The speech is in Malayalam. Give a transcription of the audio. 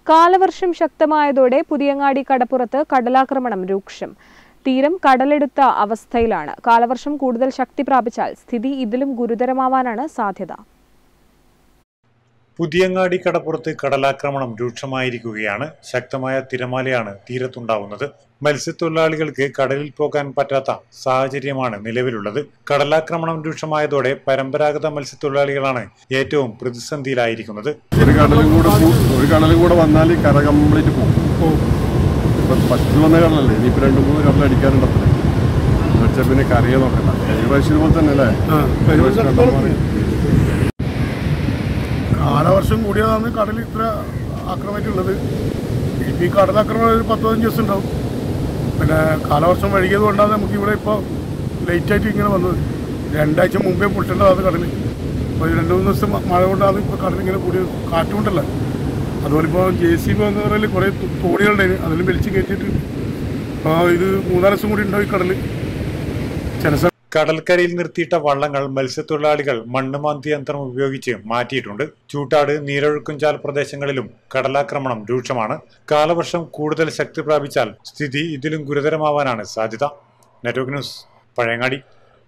കാലവർഷം ശക്തമായതോടെ പുതിയങ്ങാടി കടപ്പുറത്ത് കടലാക്രമണം രൂക്ഷം. തീരം കടലെടുത്ത അവസ്ഥയിലാണ്. കാലവർഷം കൂടുതൽ ശക്തി പ്രാപിച്ചാൽ സ്ഥിതി ഇതിലും ഗുരുതരമാവാനാണ് സാധ്യത. പുതിയങ്ങാടി കടപ്പുറത്ത് കടലാക്രമണം രൂക്ഷമായിരിക്കുകയാണ്. ശക്തമായ തിരമാലയാണ് തീരത്തുണ്ടാവുന്നത്. മത്സ്യത്തൊഴിലാളികൾക്ക് കടലിൽ പോകാൻ പറ്റാത്ത സാഹചര്യമാണ് നിലവിലുള്ളത്. കടലാക്രമണം രൂക്ഷമായതോടെ പരമ്പരാഗത മത്സ്യത്തൊഴിലാളികളാണ് ഏറ്റവും പ്രതിസന്ധിയിലായിരിക്കുന്നത്. ഒരു കടലും കൂടെ വന്നാൽ കര കംപ്ലീറ്റ് പോകും. ഫസ്റ്റ് വന്ന കടലല്ലേ, ഇനിയിപ്പോൾ 2-3 കടൽ അടിക്കാറുണ്ടല്ലേ. പക്ഷേ പിന്നെ കരയെ നോക്കണ്ട. കരിപ്രാവശ്യം പോലെ തന്നെ അല്ലേ. കാലവർഷം കൂടിയതാണ് കടൽ ഇത്ര ആക്രമിച്ചിട്ടുള്ളത്. ഈ കടലാക്രമണം ഒരു 10-15 ദിവസം ഉണ്ടാവും. പിന്നെ കാലവർഷം വൈകിയത് കൊണ്ടാണ് നമുക്ക് ഇവിടെ ഇപ്പോൾ ലേറ്റായിട്ട് ഇങ്ങനെ വന്നത്. 2 ആഴ്ച മുമ്പേ പൊട്ടേണ്ടതാണ് കടൽ. അപ്പോൾ 2-3 ദിവസം മഴ കൊണ്ടാണ് ഇപ്പോൾ കടലിങ്ങനെ കൂടിയത്. കാറ്റുകൊണ്ടല്ല. അതുപോലെ ഇപ്പോൾ JCB എന്ന് പറഞ്ഞാൽ കുറേ തോണികളുണ്ടായിരുന്നു, അതിലും വലിച്ച് കയറ്റിയിട്ട് ഇപ്പോൾ ഇത് 3-4 ദിവസം കൂടി ഉണ്ടാവും ഈ കടൽ. ചില കടൽക്കരയിൽ നിർത്തിയിട്ട വള്ളങ്ങൾ മത്സ്യത്തൊഴിലാളികൾ മണ്ണുമാന്തി യന്ത്രം ഉപയോഗിച്ച് മാറ്റിയിട്ടുണ്ട്. ചൂട്ടാട്, നീരൊഴുക്കുംചാൽ പ്രദേശങ്ങളിലും കടലാക്രമണം രൂക്ഷമാണ്. കാലവർഷം കൂടുതൽ ശക്തി പ്രാപിച്ചാൽ സ്ഥിതി ഇതിലും ഗുരുതരമാവാനാണ് സാധ്യത. Network news, Pazhayangadi.